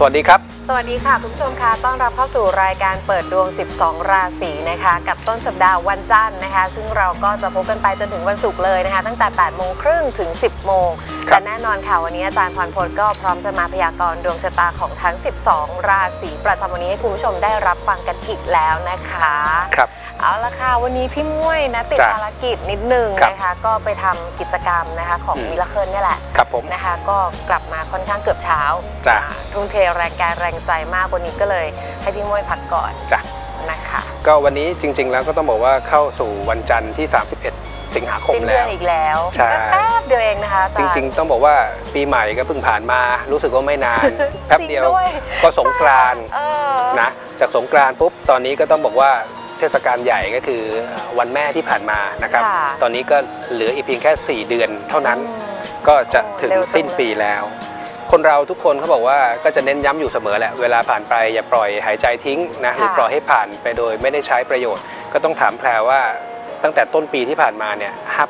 วัสดีครับสวัสดีค่ะคุณผู้ชมคะต้อนรับเข้าสู่รายการเปิดดวง12ราศีนะคะกับต้นสัปดาห์วันจันทร์นะคะซึ่งเราก็จะพบกันไปจนถึงวันศุกร์เลยนะคะตั้งแต่ 8:30 ถึง 10 โมงและแน่นอนค่ะวันนี้อาจารย์พรพจน์ก็พร้อมจะมาพยากรณ์ดวงชะตาของทั้ง12ราศีประจำวันนี้ให้คุณผู้ชมได้รับฟังกันอีกแล้วนะคะครับเอาละค่ะวันนี้พี่มุ้ยนะติดภารกิจนิดนึงนะคะก็ไปทำกิจกรรมนะคะของมิราเคิลนี่แหละครับผมนะคะก็กลับมาค่อนข้างเกือบเช้าทุ่มเทแรงกายแรงใจมากวันนี้ก็เลยให้พี่มุ้ยพักก่อนจ้ะนะคะก็วันนี้จริงๆแล้วก็ต้องบอกว่าเข้าสู่วันจันทร์ที่31 สิงหาคมแล้วสิ้นเดือนอีกแล้วใช่แป๊บเดียวเองนะคะจริงๆต้องบอกว่าปีใหม่ก็เพิ่งผ่านมารู้สึกว่าไม่นานแป๊บเดียวก็สงกรานต์นะจากสงกรานต์ปุ๊บตอนนี้ก็ต้องบอกว่าเทศกาลใหญ่ก็คือวันแม่ที่ผ่านมานะครับตอนนี้ก็เหลืออีกเพียงแค่4 เดือนเท่านั้นก็จะถึงสิ้นปีแล้วคนเราทุกคนเขาบอกว่าก็จะเน้นย้ำอยู่เสมอแหละเวลาผ่านไปอย่าปล่อยหายใจทิ้งนะหรือปล่อยให้ผ่านไปโดยไม่ได้ใช้ประโยชน์ก็ต้องถามแพรว่าตั้งแต่ต้นปีที่ผ่านมาเนี่ย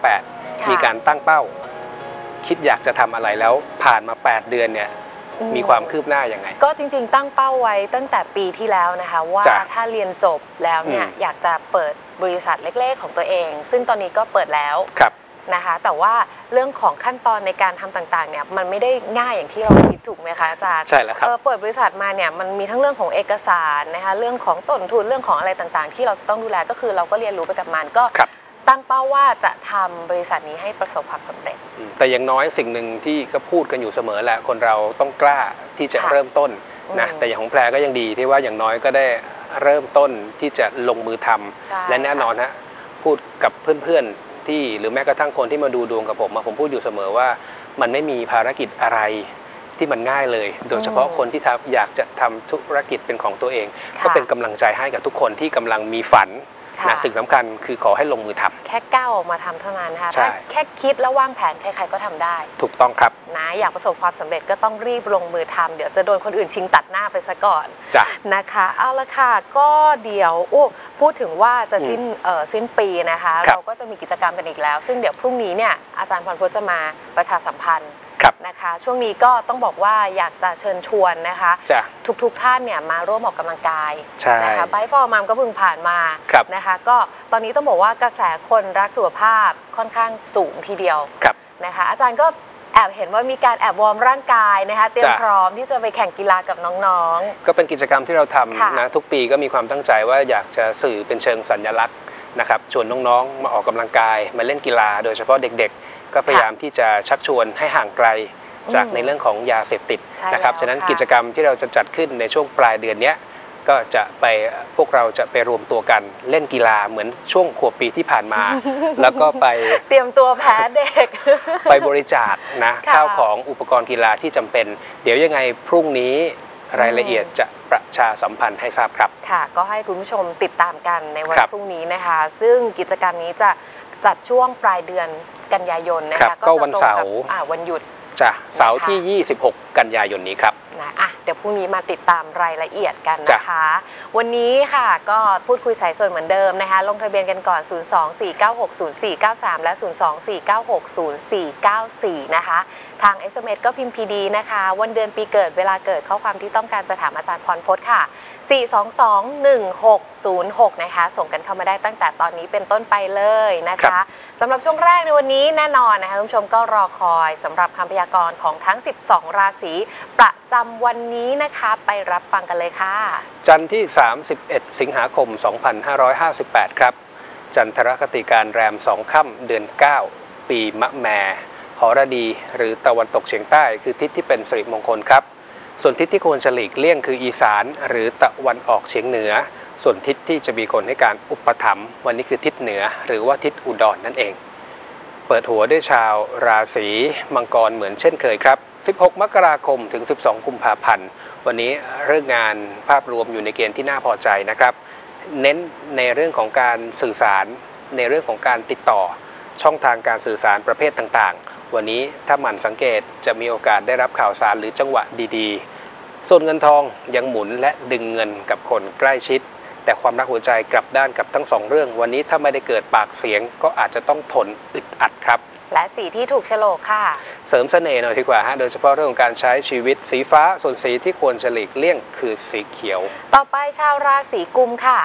58มีการตั้งเป้าคิดอยากจะทำอะไรแล้วผ่านมา8 เดือนเนี่ยมีความคืบหน้ายังไงก็จริงๆตั้งเป้าไว้ตั้งแต่ปีที่แล้วนะคะว่าถ้าเรียนจบแล้วเนี่ยอยากจะเปิดบริษัทเล็กๆของตัวเองซึ่งตอนนี้ก็เปิดแล้วนะคะแต่ว่าเรื่องของขั้นตอนในการทำต่างๆเนี่ยมันไม่ได้ง่ายอย่างที่เราคิดถูกไหมคะอาจารย์ใช่แล้วครับเปิดบริษัทมาเนี่ยมันมีทั้งเรื่องของเอกสารนะคะเรื่องของต้นทุนเรื่องของอะไรต่างๆที่เราจะต้องดูแลก็คือเราก็เรียนรู้ไปกับมันก็ตั้งเป้าว่าจะทำบริษัทนี้ให้ประสบความสำเร็จแต่อย่างน้อยสิ่งหนึ่งที่ก็พูดกันอยู่เสมอแหละคนเราต้องกล้าที่จะเริ่มต้นนะแต่อย่างของแพรก็ยังดีที่ว่าอย่างน้อยก็ได้เริ่มต้นที่จะลงมือทำและแน่นอนฮะพูดกับเพื่อนๆที่หรือแม้กระทั่งคนที่มาดูดวงกับผมพูดอยู่เสมอว่ามันไม่มีภารกิจอะไรที่มันง่ายเลยโดยเฉพาะคนที่อยากจะทำธุรกิจเป็นของตัวเองก็เป็นกำลังใจให้กับทุกคนที่กำลังมีฝันนะสิ่งสำคัญคือขอให้ลงมือทำแค่ก้าวออกมาทำเท่านั้นนะคะถ้าแค่คิดแล้ววางแผนใครๆก็ทำได้ถูกต้องครับนะอยากประสบความสำเร็จก็ต้องรีบลงมือทำเดี๋ยวจะโดนคนอื่นชิงตัดหน้าไปซะก่อนนะคะเอาละค่ะก็เดี๋ยวพูดถึงว่าจะสิ้นปีนะคะเราก็จะมีกิจกรรมกันอีกแล้วซึ่งเดี๋ยวพรุ่งนี้เนี่ยอาจารย์พรพจน์จะมาประชาสัมพันธ์นะคะช่วงนี้ก็ต้องบอกว่าอยากจะเชิญชวนนะคะทุกท่านเนี่ยมาร่วมออกกำลังกายนะคะไบค์ฟอร์มัมก็เพิ่งผ่านมานะคะก็ตอนนี้ต้องบอกว่ากระแสคนรักสุขภาพค่อนข้างสูงทีเดียวนะคะอาจารย์ก็แอบเห็นว่ามีการแอบวอร์มร่างกายนะคะเตรียมพร้อมที่จะไปแข่งกีฬากับน้องๆก็เป็นกิจกรรมที่เราทำนะทุกปีก็มีความตั้งใจว่าอยากจะสื่อเป็นเชิงสัญลักษณ์นะครับชวนน้องๆมาออกกำลังกายมาเล่นกีฬาโดยเฉพาะเด็กๆก็พยายามที่จะชักชวนให้ห่างไกลจากในเรื่องของยาเสพติดนะครับฉะนั้นกิจกรรมที่เราจะจัดขึ้นในช่วงปลายเดือนนี้ก็จะไปพวกเราจะไปรวมตัวกันเล่นกีฬาเหมือนช่วงขวบปีที่ผ่านมาแล้วก็ไปเตรียมตัวแพ้เด็กไปบริจาคนะข้าวของอุปกรณ์กีฬาที่จำเป็นเดี๋ยวยังไงพรุ่งนี้รายละเอียดจะประชาสัมพันธ์ให้ทราบครับค่ะก็ให้คุณผู้ชมติดตามกันในวันพรุ่งนี้นะคะซึ่งกิจกรรมนี้จะจัดช่วงปลายเดือนกันยายนนะคะก็วันเสาร์วันหยุดเสาร์ที่26 กันยายนนี้ครับเดี๋ยวพรุ่งนี้มาติดตามรายละเอียดกันนะคะวันนี้ค่ะก็พูดคุยสายส่วนเหมือนเดิมนะคะลงทะเบียนกันก่อน 024960493 และ 024960494 นะคะทาง SMS ก็พิมพ์ PD นะคะวันเดือนปีเกิดเวลาเกิดข้อความที่ต้องการจะถามอาจารย์พรพจน์ค่ะ 4221606 นะคะส่งกันเข้ามาได้ตั้งแต่ตอนนี้เป็นต้นไปเลยนะคะสำหรับช่วงแรกในวันนี้แน่นอนนะคะคุณผู้ชมก็รอคอยสำหรับคำพยากรณ์ของทั้ง12ราศีประจำวันนี้นะคะไปรับฟังกันเลยค่ะจันทร์ที่31 สิงหาคม 2558 ครับจันทรคติการแรม2 ค่ำเดือน 9 ปีมะแม่หรดีหรือตะวันตกเฉียงใต้คือทิศที่เป็นสิริมงคลครับส่วนทิศที่ควรจะหลีกเลี่ยงคืออีสานหรือตะวันออกเฉียงเหนือส่วนทิศที่จะมีคนให้การอุปถัมภ์วันนี้คือทิศเหนือหรือว่าทิศอุดรนั่นเองเปิดหัวด้วยชาวราศีมังกรเหมือนเช่นเคยครับ16 มกราคมถึง12 กุมภาพันธ์วันนี้เรื่องงานภาพรวมอยู่ในเกณฑ์ที่น่าพอใจนะครับเน้นในเรื่องของการสื่อสารในเรื่องของการติดต่อช่องทางการสื่อสารประเภทต่างๆวันนี้ถ้าหมั่นสังเกตจะมีโอกาสได้รับข่าวสารหรือจังหวะดีๆส่วนเงินทองยังหมุนและดึงเงินกับคนใกล้ชิดแต่ความรักหัวใจกลับด้านกับทั้งสองเรื่องวันนี้ถ้าไม่ได้เกิดปากเสียงก็อาจจะต้องทนอึดอัดครับและสีที่ถูกโฉลกค่ะเสริมเสน่ห์หน่อยดีกว่าฮะโดยเฉพาะเรื่องของการใช้ชีวิตสีฟ้าส่วนสีที่ควรจะหลีกเลี่ยงคือสีเขียวต่อไปชาวราศีกุมค่ะ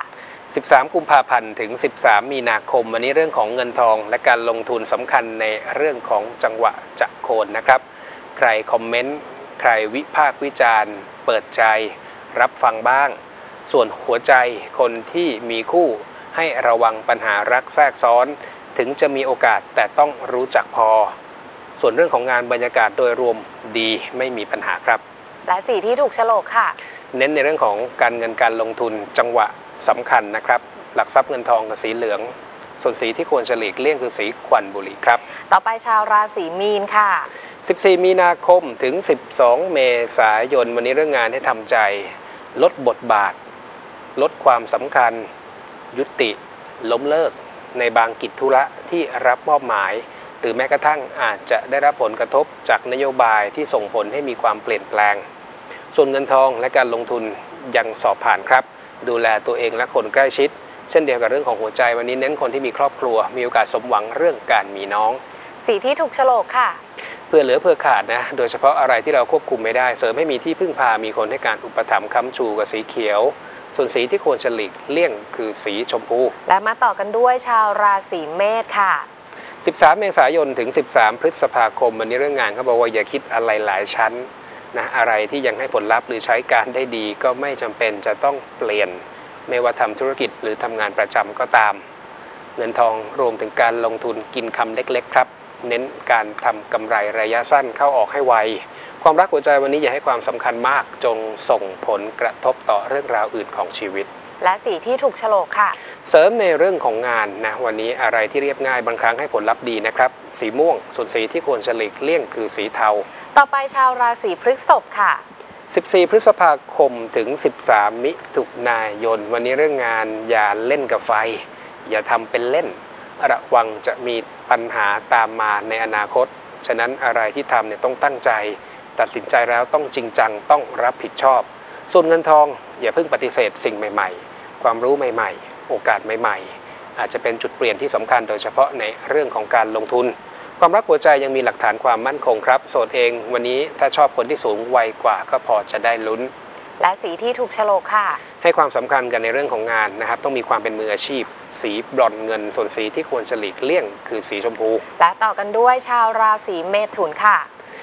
13 กุมภาพันธ์ถึง 13 มีนาคมวันนี้เรื่องของเงินทองและการลงทุนสำคัญในเรื่องของจังหวะจะโคนนะครับใครคอมเมนต์ใครวิพากษ์วิจารณ์เปิดใจรับฟังบ้างส่วนหัวใจคนที่มีคู่ให้ระวังปัญหารักแทรกซ้อนถึงจะมีโอกาสแต่ต้องรู้จักพอส่วนเรื่องของงานบรรยากาศโดยรวมดีไม่มีปัญหาครับและสีที่ถูกโฉลกค่ะเน้นในเรื่องของการเงินการลงทุนจังหวะสำคัญนะครับหลักทรัพย์เงินทองกับสีเหลืองส่วนสีที่ควรจะหลีกเลี่ยงคือสีควันบุหรี่ครับต่อไปชาวราศีมีนค่ะ 14 มีนาคมถึง 12 เมษายนวันนี้เรื่องงานให้ทำใจลดบทบาทลดความสำคัญยุติล้มเลิกในบางกิจธุระที่รับมอบหมายหรือแม้กระทั่งอาจจะได้รับผลกระทบจากนโยบายที่ส่งผลให้มีความเปลี่ยนแปลงส่วนเงินทองและการลงทุนยังสอบผ่านครับดูแลตัวเองและคนใกล้ชิดเช่นเดียวกับเรื่องของหัวใจวันนี้เน้นคนที่มีครอบครัวมีโอกาสสมหวังเรื่องการมีน้องสีที่ถูกโฉลกค่ะเพื่อเหลือเพื่อขาดนะโดยเฉพาะอะไรที่เราควบคุมไม่ได้เสริมให้มีที่พึ่งพามีคนให้การอุปถัมภ์ค้ำชูกับสีเขียวส่วนสีที่ควรจะหลีกเลี่ยงคือสีชมพูและมาต่อกันด้วยชาวราศีเมษค่ะ 13 เมษายนถึง 13 พฤษภาคมวันนี้เรื่องงานเขาบอกว่าอย่าคิดอะไรหลายชั้นนะอะไรที่ยังให้ผลลัพธ์หรือใช้การได้ดีก็ไม่จำเป็นจะต้องเปลี่ยนไม่ว่าทำธุรกิจหรือทำงานประจำก็ตามเงินทองรวมถึงการลงทุนกินคำเล็กๆครับเน้นการทำกำไรระยะสั้นเข้าออกให้ไวความรักหัวใจวันนี้อย่าให้ความสำคัญมากจงส่งผลกระทบต่อเรื่องราวอื่นของชีวิตและสีที่ถูกโฉลกค่ะเสริมในเรื่องของงานนะวันนี้อะไรที่เรียบง่ายบางครั้งให้ผลลัพธ์ดีนะครับสีม่วงส่วนสีที่ควรจะหลีกเลี่ยงคือสีเทาต่อไปชาวราศีพฤษภค่ะ 14 พฤษภาคมถึง 13 มิถุนายนวันนี้เรื่องงานอย่าเล่นกับไฟอย่าทำเป็นเล่นระวังจะมีปัญหาตามมาในอนาคตฉะนั้นอะไรที่ทำเนี่ยต้องตั้งใจตัดสินใจแล้วต้องจริงจังต้องรับผิดชอบส่วนเงินทองอย่าเพิ่งปฏิเสธสิ่งใหม่ๆความรู้ใหม่ๆโอกาสใหม่ๆอาจจะเป็นจุดเปลี่ยนที่สำคัญโดยเฉพาะในเรื่องของการลงทุนความรักหัวใจยังมีหลักฐานความมั่นคงครับโสดเองวันนี้ถ้าชอบคนที่สูงวัยกว่าก็พอจะได้ลุ้นและสีที่ถูกโฉลกค่ะให้ความสำคัญกันในเรื่องของงานนะครับต้องมีความเป็นมืออาชีพสีบรอนซ์เงินส่วนสีที่ควรจะหลีกเลี่ยงคือสีชมพูและต่อกันด้วยชาวราศีเมถุนค่ะ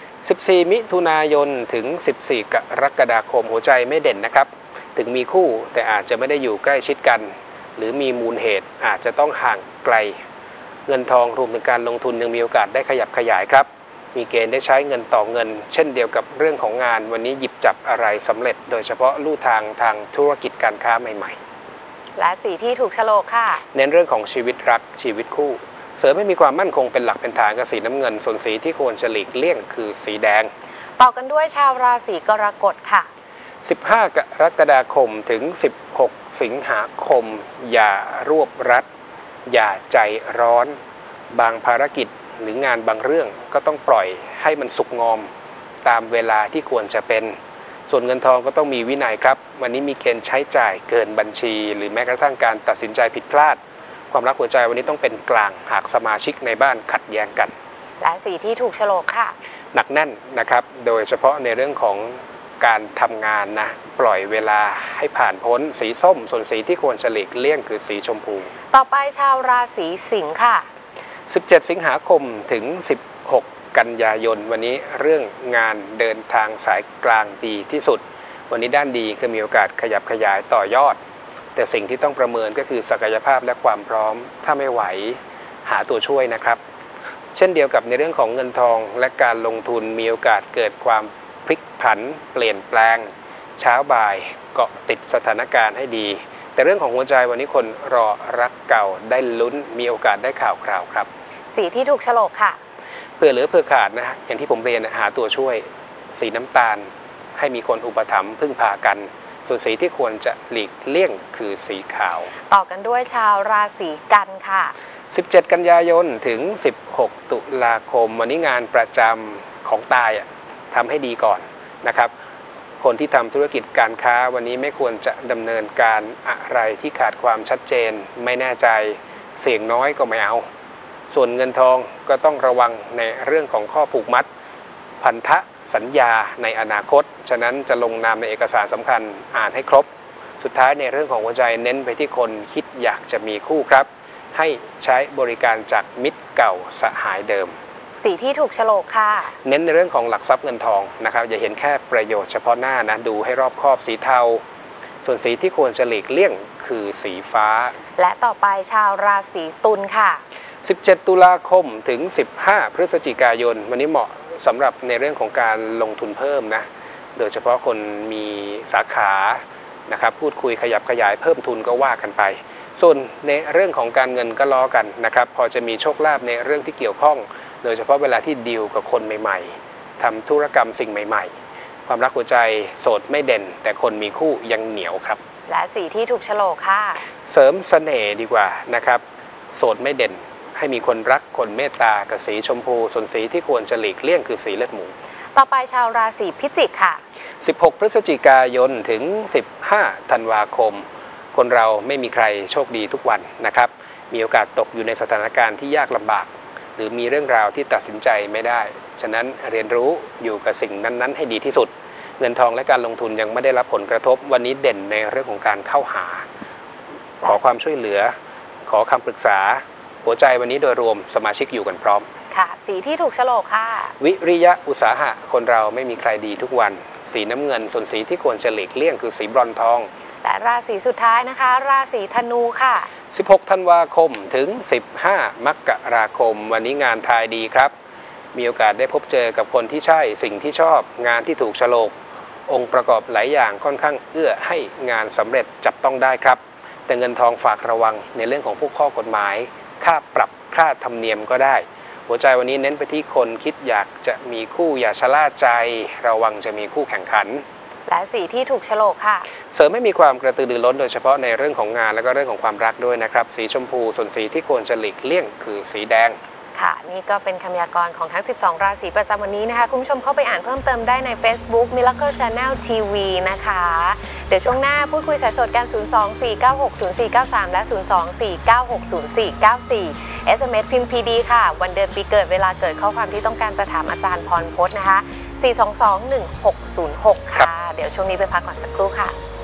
14 มิถุนายนถึง 14 กรกฎาคมหัวใจไม่เด่นนะครับถึงมีคู่แต่อาจจะไม่ได้อยู่ใกล้ชิดกันหรือมีมูลเหตุอาจจะต้องห่างไกลเงินทองรวมถึงการลงทุนยังมีโอกาสได้ขยับขยายครับมีเกณฑ์ได้ใช้เงินต่อเงินเช่นเดียวกับเรื่องของงานวันนี้หยิบจับอะไรสำเร็จโดยเฉพาะลู่ทางธุรกิจการค้าใหม่ๆและสีที่ถูกโฉลกค่ะเน้นเรื่องของชีวิตรักชีวิตคู่เสริมให้มีความมั่นคงเป็นหลักเป็นฐานกับสีน้ำเงินส่วนสีที่ควรจะหลีกเลี่ยงคือสีแดงต่อกันด้วยชาวราศีกรกฎค่ะ 15 กรกฎาคมถึง 16 สิงหาคมอย่ารวบรัดอย่าใจร้อนบางภารกิจหรืองานบางเรื่องก็ต้องปล่อยให้มันสุกงอมตามเวลาที่ควรจะเป็นส่วนเงินทองก็ต้องมีวินัยครับวันนี้มีเกณฑ์ใช้จ่ายเกินบัญชีหรือแม้กระทั่งการตัดสินใจผิดพลาดความรักหัวใจวันนี้ต้องเป็นกลางหากสมาชิกในบ้านขัดแย้งกันและสีที่ถูกโฉลกค่ะหนักแน่นนะครับโดยเฉพาะในเรื่องของการทำงานนะปล่อยเวลาให้ผ่านพ้นสีส้มส่วนสีที่ควรจะหลีกเลี่ยงคือสีชมพูต่อไปชาวราศีสิงค์ค่ะ 17 สิงหาคมถึง 16 กันยายนวันนี้เรื่องงานเดินทางสายกลางดีที่สุดวันนี้ด้านดีคือมีโอกาสขยับขยายต่อยอดแต่สิ่งที่ต้องประเมินก็คือศักยภาพและความพร้อมถ้าไม่ไหวหาตัวช่วยนะครับเช่นเดียวกับในเรื่องของเงินทองและการลงทุนมีโอกาสเกิดความพลิกผันเปลี่ยนแปลงเช้าบ่ายเกาะติดสถานการณ์ให้ดีแต่เรื่องของหัวใจวันนี้คนรอรักเก่าได้ลุ้นมีโอกาสได้ข่าวคราวครับสีที่ถูกโฉลกค่ะเพื่อเหลือเพื่อขาดนะฮะอย่างที่ผมเรียนหาตัวช่วยสีน้ำตาลให้มีคนอุปถัมภ์พึ่งพากันส่วนสีที่ควรจะหลีกเลี่ยงคือสีขาวต่อกันด้วยชาวราศีกันค่ะ 17 กันยายนถึง 16 ตุลาคมวันนี้งานประจำของตายทำให้ดีก่อนนะครับคนที่ทำธุรกิจการค้าวันนี้ไม่ควรจะดำเนินการอะไรที่ขาดความชัดเจนไม่แน่ใจเสี่ยงน้อยก็ไม่เอาส่วนเงินทองก็ต้องระวังในเรื่องของข้อผูกมัดพันธสัญญาในอนาคตฉะนั้นจะลงนามในเอกสารสำคัญอ่านให้ครบสุดท้ายในเรื่องของหัวใจเน้นไปที่คนคิดอยากจะมีคู่ครับให้ใช้บริการจากมิตรเก่าสหายเดิมสีที่ถูกโฉลกค่ะเน้นในเรื่องของหลักทรัพย์เงินทองนะครับอย่าเห็นแค่ประโยชน์เฉพาะหน้านะดูให้รอบคอบสีเทาส่วนสีที่ควรจะหลีกเลี่ยงคือสีฟ้าและต่อไปชาวราศีตุลค่ะ 17 ตุลาคมถึง15 พฤศจิกายนวันนี้เหมาะสำหรับในเรื่องของการลงทุนเพิ่มนะโดยเฉพาะคนมีสาขานะครับพูดคุยขยับขยายเพิ่มทุนก็ว่ากันไปส่วนในเรื่องของการเงินก็ล้อกันนะครับพอจะมีโชคลาภในเรื่องที่เกี่ยวข้องโดยเฉพาะเวลาที่ดีลกับคนใหม่ๆทำธุรกรรมสิ่งใหม่ๆความรักหัวใจโสดไม่เด่นแต่คนมีคู่ยังเหนียวครับและสีที่ถูกโฉลกค่ะเสริมเสน่ห์ดีกว่านะครับโสดไม่เด่นให้มีคนรักคนเมตตากับสีชมพูส่วนสีที่ควรจะหลีกเลี่ยงคือสีเลือดหมูต่อไปชาวราศีพิจิกค่ะ 16 พฤศจิกายนถึง15 ธันวาคมคนเราไม่มีใครโชคดีทุกวันนะครับมีโอกาสตกอยู่ในสถานการณ์ที่ยากลำบากหรือมีเรื่องราวที่ตัดสินใจไม่ได้ฉะนั้นเรียนรู้อยู่กับสิ่งนั้นๆให้ดีที่สุดเงินทองและการลงทุนยังไม่ได้รับผลกระทบวันนี้เด่นในเรื่องของการเข้าหาขอความช่วยเหลือขอคำปรึกษาหัวใจวันนี้โดยรวมสมาชิกอยู่กันพร้อมค่ะสีที่ถูกโฉลกค่ะวิริยะอุตสาหะคนเราไม่มีใครดีทุกวันสีน้ำเงินส่วนสีที่ควรจะหลีกเลี่ยงคือสีบรอนซ์ทองและราศีสุดท้ายนะคะราศีธนูค่ะ 16 ธันวาคมถึง15 มกราคมวันนี้งานทายดีครับมีโอกาสได้พบเจอกับคนที่ใช่สิ่งที่ชอบงานที่ถูกโฉลกองค์ประกอบหลายอย่างค่อนข้างเอื้อให้งานสำเร็จจับต้องได้ครับแต่เงินทองฝากระวังในเรื่องของพวกข้อกฎหมายค่าปรับค่าธรรมเนียมก็ได้หัวใจวันนี้เน้นไปที่คนคิดอยากจะมีคู่อย่าชะล่าใจระวังจะมีคู่แข่งขันและสีที่ถูกโฉลกค่ะเสริมให้มีความกระตือรือร้นโดยเฉพาะในเรื่องของงานและก็เรื่องของความรักด้วยนะครับสีชมพูส่วนสีที่ควรจะหลีกเลี่ยงคือสีแดงค่ะนี่ก็เป็นคำพยากรณ์ของทั้ง12ราศีประจำวันนี้นะคะคุณผู้ชมเข้าไปอ่านเพิ่มเติมได้ใน Facebook Miracle Channel TV นะคะเดี๋ยวช่วงหน้าพูดคุยสายสดกัน 024960493 และ 024960494 SMS พิมพ์ PD ค่ะวันเดือนปีเกิดเวลาเกิดข้อความที่ต้องการจะถามอาจารย์พรพจน์นะคะ4221606ค่ะเดี๋ยวช่วงนี้ไปพักก่อนสักครู่ค่ะ